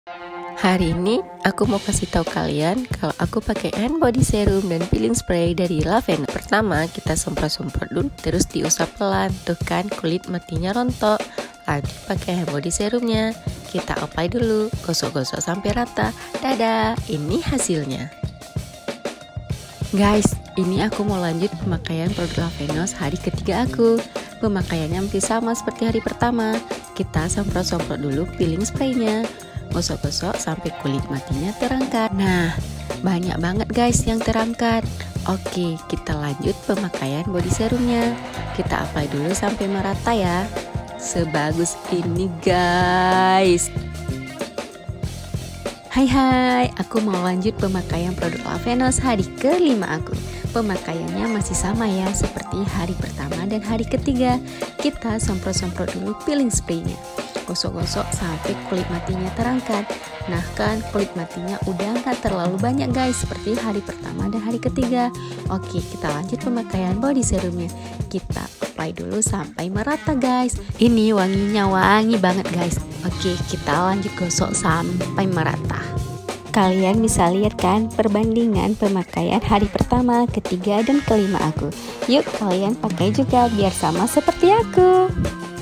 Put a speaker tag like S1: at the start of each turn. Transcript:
S1: Hari ini aku mau kasih tahu kalian kalau aku pakai hand body serum dan peeling spray dari Lavender. Pertama kita semprot-semprot dulu, terus diusap pelan, tuh kan kulit matinya rontok. Lanjut pakai hand body serumnya, kita apply dulu, gosok-gosok sampai rata. Dadah, ini hasilnya. Guys, ini aku mau lanjut pemakaian produk Lavenos hari ketiga aku. Pemakaiannya masih sama seperti hari pertama. Kita semprot-semprot dulu peeling spraynya, gosok-gosok sampai kulit matinya terangkat. Nah, banyak banget guys yang terangkat. Oke, kita lanjut pemakaian body serumnya. Kita apply dulu sampai merata ya. Sebagus ini guys. Hai, aku mau lanjut pemakaian produk Lavenos hari kelima aku. Pemakaiannya masih sama ya seperti hari pertama dan hari ketiga. Kita semprot-semprot dulu peeling spraynya, gosok-gosok sampai kulit matinya terangkat. Nah kan kulit matinya udah nggak terlalu banyak guys seperti hari pertama dan hari ketiga. Oke, kita lanjut pemakaian body serumnya. Kita apply dulu sampai merata guys. Ini wanginya wangi banget guys. Oke, kita lanjut gosok sampai merata. Kalian bisa lihat kan perbandingan pemakaian hari pertama, ketiga, dan kelima aku. Yuk kalian pakai juga biar sama seperti aku.